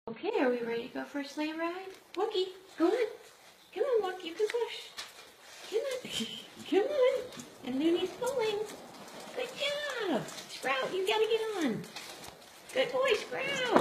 Okay, are we ready to go for a sleigh ride? Wookie, go on. Come on, Wookie, you can push. Come on. Come on. And Looney's pulling. Good job. Sprout, you gotta get on. Good boy, Sprout.